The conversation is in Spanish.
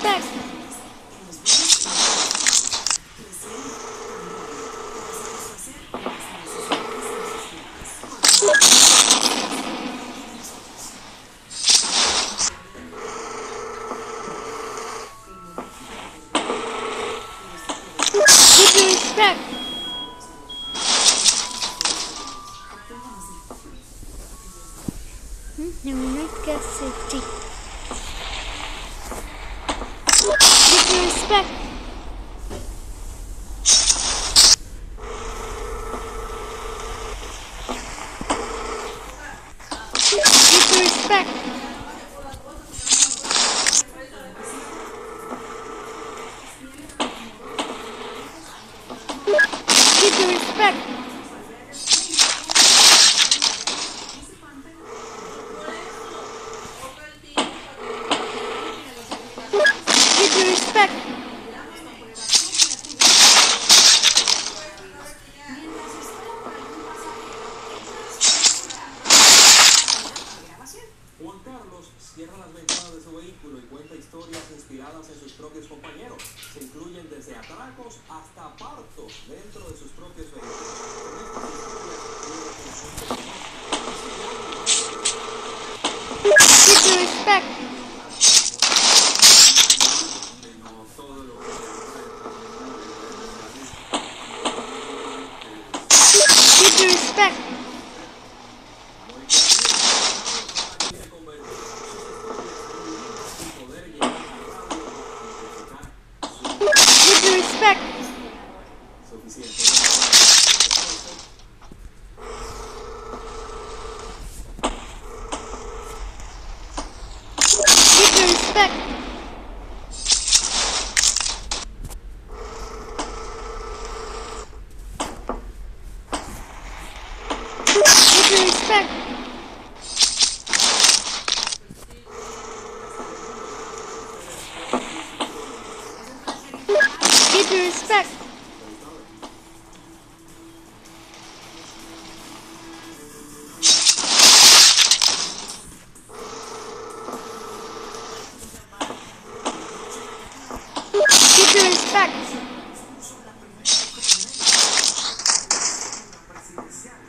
respect. Give your respect. Numerical safety. Give your respect. Give your respect. Give your respect. Give your respect. Juan Carlos cierra las ventanas de su vehículo y cuenta historias inspiradas en sus propios compañeros. Se incluyen desde atracos hasta partos dentro de sus propios vehículos. Give your respect. No todo lo que Give your respect. Give your respect. Give your respect. Give your respect. Give your respect. Give your respect.